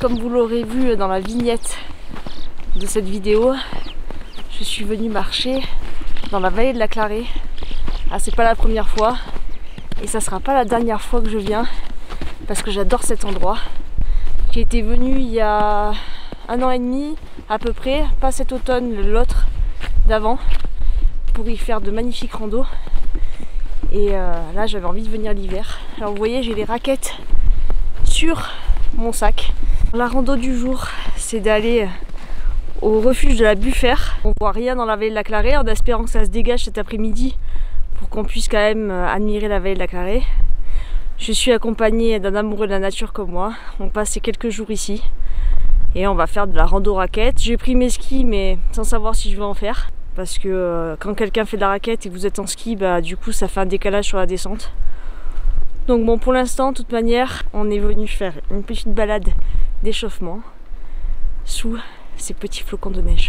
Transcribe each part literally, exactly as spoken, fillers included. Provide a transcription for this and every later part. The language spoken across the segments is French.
comme vous l'aurez vu dans la vignette de cette vidéo, je suis venue marcher dans la vallée de la Clarée. Ah, c'est pas la première fois et ça sera pas la dernière fois que je viens parce que j'adore cet endroit. J'ai été venue il y a un an et demi à peu près, pas cet automne, l'autre d'avant, pour y faire de magnifiques randos. Et euh, là j'avais envie de venir l'hiver. Alors vous voyez, j'ai les raquettes sur mon sac. La rando du jour, c'est d'aller au refuge de la Buffère. On voit rien dans la vallée de la Clarée, en espérant que ça se dégage cet après-midi pour qu'on puisse quand même admirer la vallée de la Clarée. Je suis accompagnée d'un amoureux de la nature comme moi. On passe quelques jours ici et on va faire de la rando raquette. J'ai pris mes skis mais sans savoir si je vais en faire. Parce que euh, quand quelqu'un fait de la raquette et que vous êtes en ski, bah du coup ça fait un décalage sur la descente. Donc bon, pour l'instant, de toute manière, on est venu faire une petite balade d'échauffement sous ces petits flocons de neige.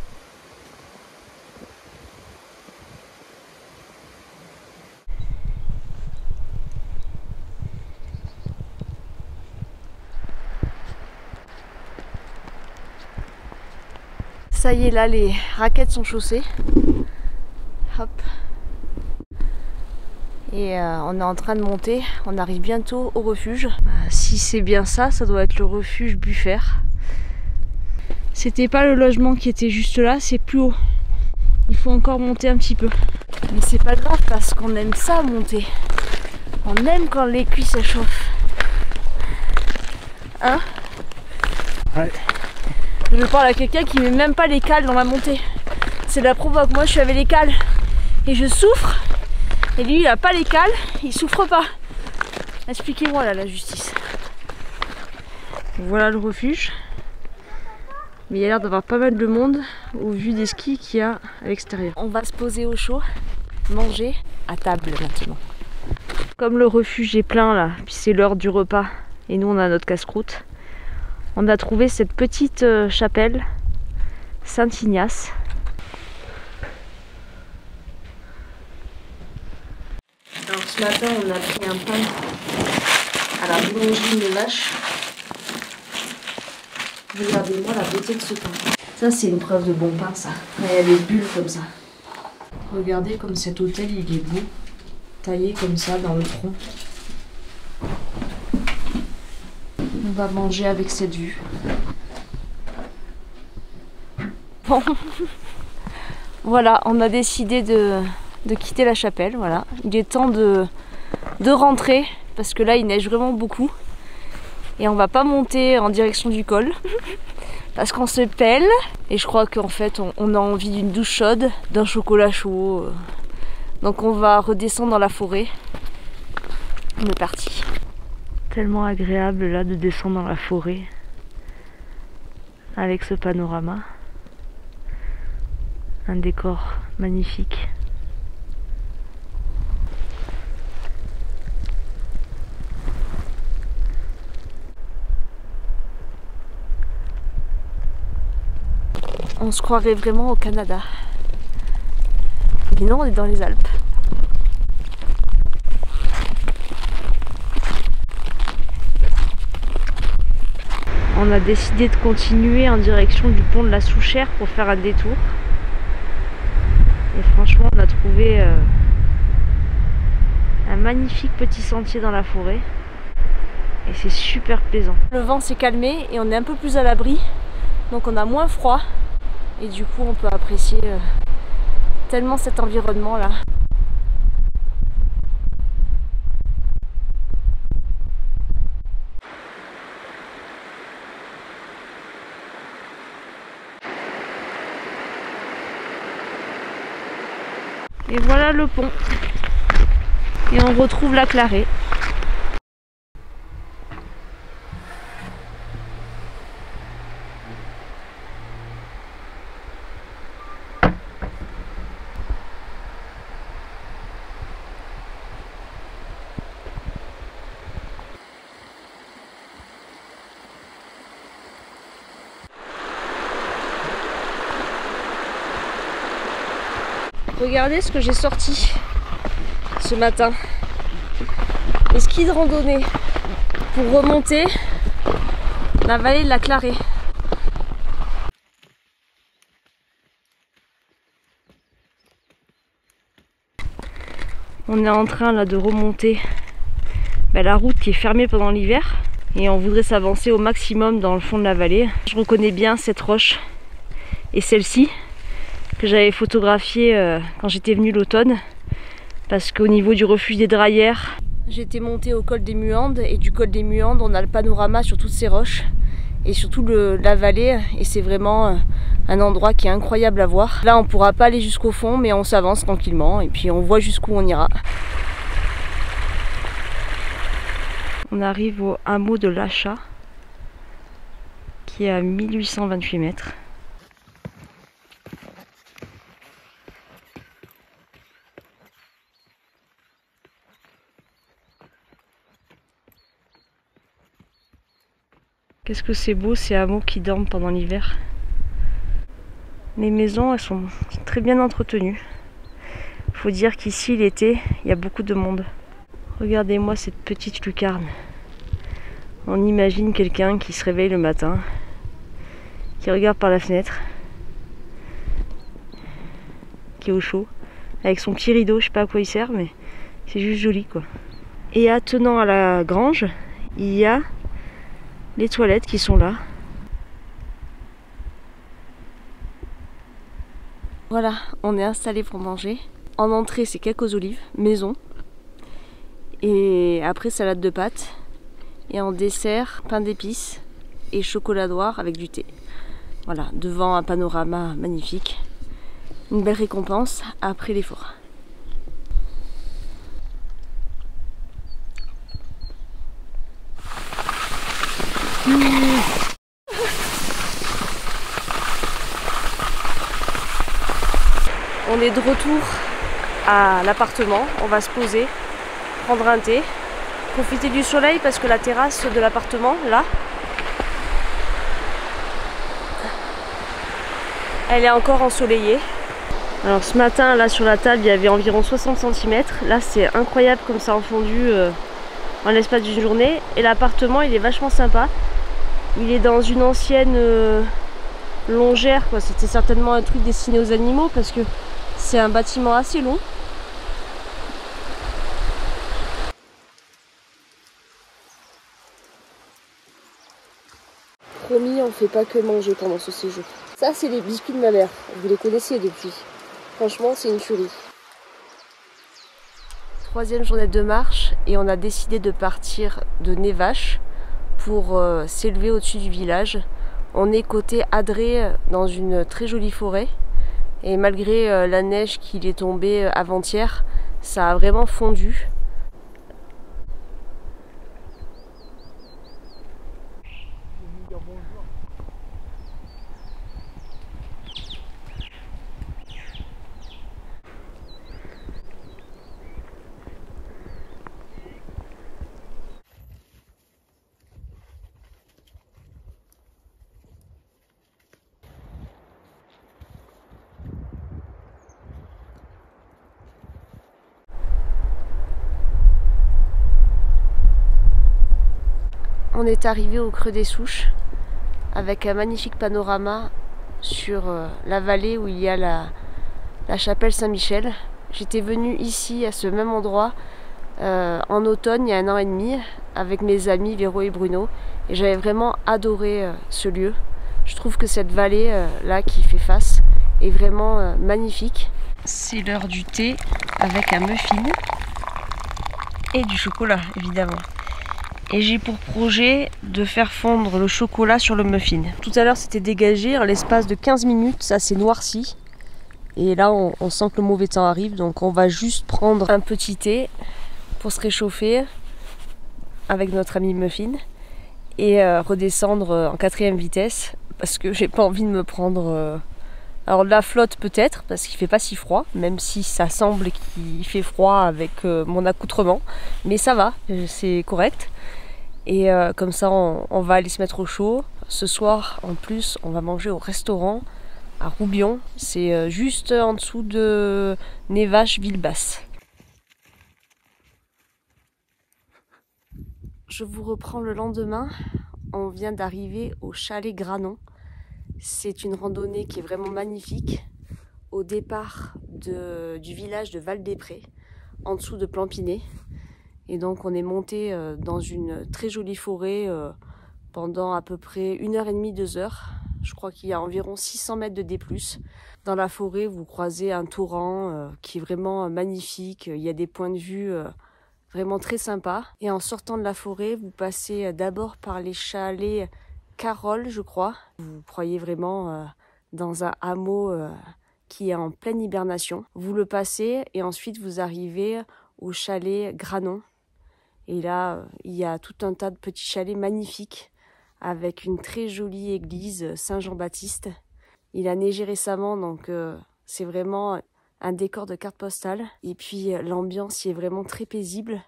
Ça y est, là les raquettes sont chaussées. Hop. Et euh, on est en train de monter, on arrive bientôt au refuge. Euh, si c'est bien ça, ça doit être le refuge Buffère. C'était pas le logement qui était juste là, c'est plus haut. Il faut encore monter un petit peu. Mais c'est pas grave parce qu'on aime ça monter. On aime quand les cuisses s'échauffent. Hein? Ouais. Je parle à quelqu'un qui met même pas les cales dans la montée. C'est de la provoque. Moi je suis avec les cales et je souffre. Et lui il a pas les cales, il souffre pas. Expliquez-moi là la justice. Voilà le refuge. Mais il y a l'air d'avoir pas mal de monde au vu des skis qu'il y a à l'extérieur. On va se poser au chaud, manger à table maintenant. Comme le refuge est plein là, puis c'est l'heure du repas et nous on a notre casse-croûte. On a trouvé cette petite euh, chapelle Saint-Ignace. Alors ce matin on a pris un pain à la boulangerie des vaches. Regardez-moi la beauté de ce pain. Ça c'est une preuve de bon pain ça. Quand il y a des bulles comme ça. Regardez comme cet hôtel il est beau. Taillé comme ça dans le tronc. On va manger avec cette vue. Bon. Voilà, on a décidé de, de quitter la chapelle. Voilà. Il est temps de, de rentrer parce que là il neige vraiment beaucoup. Et on va pas monter en direction du col parce qu'on se pèle. Et je crois qu'en fait on, on a envie d'une douche chaude, d'un chocolat chaud. Donc on va redescendre dans la forêt. On est parti. Tellement agréable là de descendre dans la forêt avec ce panorama. Un décor magnifique. On se croirait vraiment au Canada. Mais non, on est dans les Alpes. On a décidé de continuer en direction du pont de la Souchère pour faire un détour. Et franchement, on a trouvé euh, un magnifique petit sentier dans la forêt. Et c'est super plaisant. Le vent s'est calmé et on est un peu plus à l'abri. Donc on a moins froid. Et du coup, on peut apprécier euh, tellement cet environnement là. Et voilà le pont. Et on retrouve la Clarée. Regardez ce que j'ai sorti ce matin. Les skis de randonnée pour remonter La vallée de la Clarée. On est en train là de remonter bah, la route qui est fermée pendant l'hiver et on voudrait s'avancer au maximum dans le fond de la vallée. Je reconnais bien cette roche et celle-ci que j'avais photographiée euh, quand j'étais venue l'automne parce qu'au niveau du refuge des Drayères, j'étais montée au col des Muandes et du col des Muandes on a le panorama sur toutes ces roches et surtout le, la vallée et c'est vraiment un endroit qui est incroyable à voir. Là on pourra pas aller jusqu'au fond mais on s'avance tranquillement et puis on voit jusqu'où on ira. On arrive au hameau de l'Achat qui est à mille huit cent vingt-huit mètres. Qu'est-ce que c'est beau ces hameaux qui dorment pendant l'hiver. Les maisons elles sont très bien entretenues. Faut dire qu'ici l'été il y a beaucoup de monde. Regardez-moi cette petite lucarne. On imagine quelqu'un qui se réveille le matin, qui regarde par la fenêtre, qui est au chaud, avec son petit rideau, je sais pas à quoi il sert, mais c'est juste joli quoi. Et attenant à la grange, il y a les toilettes qui sont là. Voilà, on est installé pour manger. En entrée, c'est cake aux olives, maison. Et après, salade de pâtes. Et en dessert, pain d'épices et chocolat noir avec du thé. Voilà, devant un panorama magnifique. Une belle récompense après l'effort. On est de retour à l'appartement, on va se poser, prendre un thé, profiter du soleil parce que la terrasse de l'appartement, là, elle est encore ensoleillée. Alors ce matin, là sur la table, il y avait environ soixante centimètres. Là c'est incroyable comme ça a fondu euh, en l'espace d'une journée. Et l'appartement, il est vachement sympa. Il est dans une ancienne euh, longère, quoi. C'était certainement un truc destiné aux animaux parce que c'est un bâtiment assez long. Promis, on fait pas que manger pendant ce séjour. Ça, c'est les biscuits de ma mère. Vous les connaissiez depuis. Franchement, c'est une tuerie. Troisième journée de marche et on a décidé de partir de Névache pour euh, s'élever au-dessus du village. On est côté Adré dans une très jolie forêt et malgré euh, la neige qui est tombée avant-hier, ça a vraiment fondu. On est arrivé au creux des Souches avec un magnifique panorama sur euh, la vallée où il y a la, la chapelle Saint-Michel. J'étais venue ici à ce même endroit euh, en automne il y a un an et demi avec mes amis Véro et Bruno et j'avais vraiment adoré euh, ce lieu. Je trouve que cette vallée euh, là qui fait face est vraiment euh, magnifique. C'est l'heure du thé avec un muffin et du chocolat évidemment. Et j'ai pour projet de faire fondre le chocolat sur le muffin. Tout à l'heure c'était dégagé, en l'espace de quinze minutes ça s'est noirci. Et là on, on sent que le mauvais temps arrive, donc on va juste prendre un petit thé pour se réchauffer avec notre ami muffin et euh, redescendre en quatrième vitesse parce que j'ai pas envie de me prendre... Euh... Alors de la flotte peut-être parce qu'il fait pas si froid, même si ça semble qu'il fait froid avec euh, mon accoutrement, mais ça va, c'est correct. Et euh, comme ça on, on va aller se mettre au chaud. Ce soir en plus on va manger au restaurant à Roubion, c'est euh, juste en dessous de Névache Villebasse. Je vous reprends le lendemain. on vient d'arriver au chalet Granon. C'est une randonnée qui est vraiment magnifique. Au départ de, du village de Val-des-Prés, en dessous de Planpinet. Et donc on est monté euh, dans une très jolie forêt euh, pendant à peu près une heure et demie, deux heures. Je crois qu'il y a environ six cents mètres de D plus. Dans la forêt, vous croisez un torrent euh, qui est vraiment euh, magnifique. Il y a des points de vue euh, vraiment très sympas. Et en sortant de la forêt, vous passez euh, d'abord par les chalets Carole, je crois. Vous croyez vraiment euh, dans un hameau euh, qui est en pleine hibernation. Vous le passez et ensuite vous arrivez au chalet Granon. Et là, euh, il y a tout un tas de petits chalets magnifiques avec une très jolie église Saint-Jean-Baptiste. Il a neigé récemment, donc euh, c'est vraiment un décor de carte postale. Et puis euh, l'ambiance y est vraiment très paisible.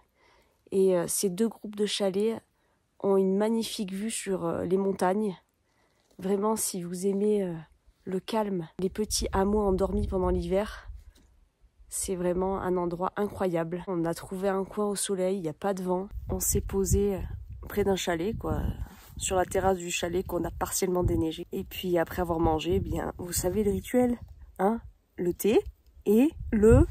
Et euh, ces deux groupes de chalets ont une magnifique vue sur euh, les montagnes. Vraiment, si vous aimez euh, le calme, les petits hameaux endormis pendant l'hiver, c'est vraiment un endroit incroyable. On a trouvé un coin au soleil, il n'y a pas de vent. On s'est posé près d'un chalet, quoi, sur la terrasse du chalet qu'on a partiellement déneigé. Et puis après avoir mangé, eh bien, vous savez le rituel, hein, le thé et le...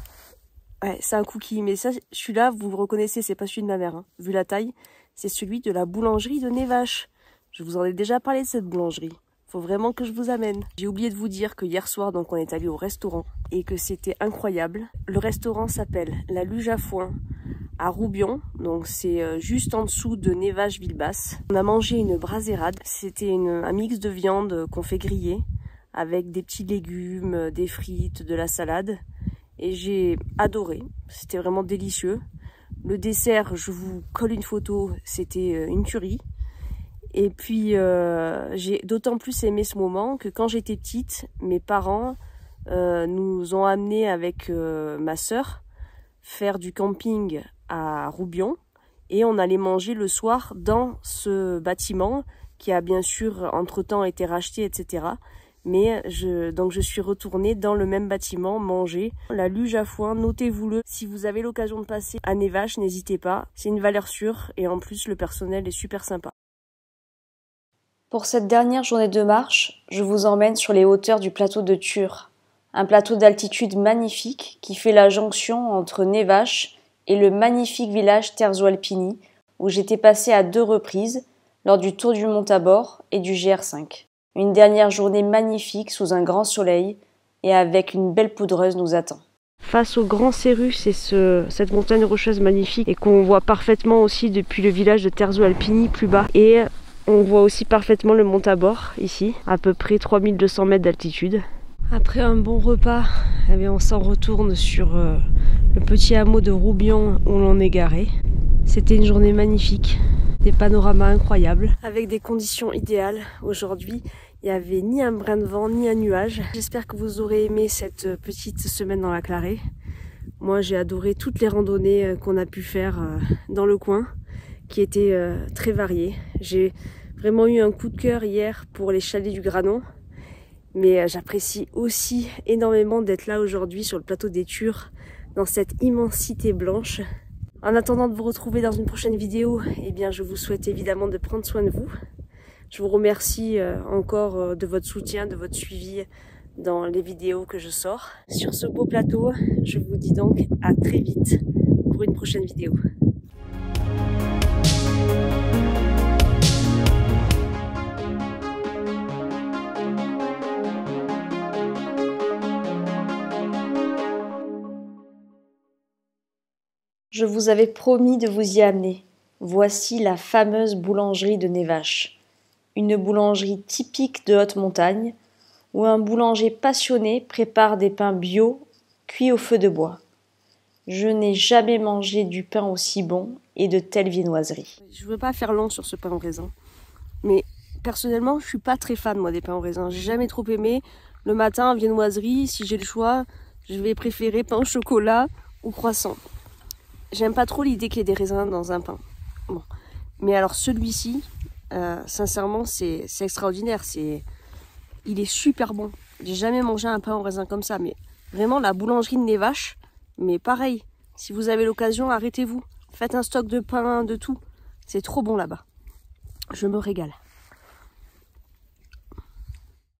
Ouais, c'est un cookie, mais ça, celui-là, vous le reconnaissez, c'est pas celui de ma mère, hein. Vu la taille, c'est celui de la boulangerie de Névache. Je vous en ai déjà parlé de cette boulangerie. Faut vraiment que je vous amène. J'ai oublié de vous dire que hier soir, donc, on est allé au restaurant et que c'était incroyable. Le restaurant s'appelle La Luge à Foin à Roubion, donc c'est juste en dessous de Névache-Villebasse. On a mangé une brasérade. C'était un mix de viande qu'on fait griller avec des petits légumes, des frites, de la salade. Et j'ai adoré. C'était vraiment délicieux. Le dessert, je vous colle une photo, c'était une tuerie. Et puis, euh, j'ai d'autant plus aimé ce moment que quand j'étais petite, mes parents euh, nous ont amenés avec euh, ma sœur faire du camping à Roubion. Et on allait manger le soir dans ce bâtiment qui a bien sûr entre-temps été racheté, et cetera. Mais je, donc je suis retournée dans le même bâtiment manger. La Luge à Foin, notez-vous-le. Si vous avez l'occasion de passer à Névache, n'hésitez pas. C'est une valeur sûre et en plus le personnel est super sympa. Pour cette dernière journée de marche, je vous emmène sur les hauteurs du plateau de Thur. Un plateau d'altitude magnifique qui fait la jonction entre Névache et le magnifique village Terzo-Alpini où j'étais passée à deux reprises lors du Tour du Mont Tabor et du G R cinq. Une dernière journée magnifique sous un grand soleil et avec une belle poudreuse nous attend. Face au Grand Cérus, c'est ce, cette montagne rocheuse magnifique et qu'on voit parfaitement aussi depuis le village de Terzo-Alpini plus bas. Et on voit aussi parfaitement le Mont Tabor ici, à peu près trois mille deux cents mètres d'altitude. Après un bon repas, eh bien on s'en retourne sur euh, le petit hameau de Roubion où l'on est garé. C'était une journée magnifique, des panoramas incroyables, avec des conditions idéales. Aujourd'hui, il n'y avait ni un brin de vent, ni un nuage. J'espère que vous aurez aimé cette petite semaine dans la Clarée. Moi, j'ai adoré toutes les randonnées qu'on a pu faire dans le coin, qui étaient très variées. J'ai vraiment eu un coup de cœur hier pour les chalets du Granon. Mais j'apprécie aussi énormément d'être là aujourd'hui sur le plateau des Thurs, dans cette immensité blanche. En attendant de vous retrouver dans une prochaine vidéo, eh bien, je vous souhaite évidemment de prendre soin de vous. Je vous remercie encore de votre soutien, de votre suivi dans les vidéos que je sors. Sur ce beau plateau, je vous dis donc à très vite pour une prochaine vidéo. Je vous avais promis de vous y amener. Voici la fameuse boulangerie de Névache. Une boulangerie typique de haute montagne, où un boulanger passionné prépare des pains bio, cuits au feu de bois. Je n'ai jamais mangé du pain aussi bon et de telle viennoiserie. Je ne veux pas faire long sur ce pain au raisin, mais personnellement, je suis pas très fan moi des pains au raisin. J'ai jamais trop aimé. Le matin, viennoiserie, si j'ai le choix, je vais préférer pain au chocolat ou croissant. J'aime pas trop l'idée qu'il y ait des raisins dans un pain. Bon. Mais alors celui-ci, euh, sincèrement, c'est extraordinaire. C'est, il est super bon. J'ai jamais mangé un pain au raisin comme ça. Mais vraiment, la boulangerie de Névache, mais pareil. Si vous avez l'occasion, arrêtez-vous. Faites un stock de pain, de tout. C'est trop bon là-bas. Je me régale.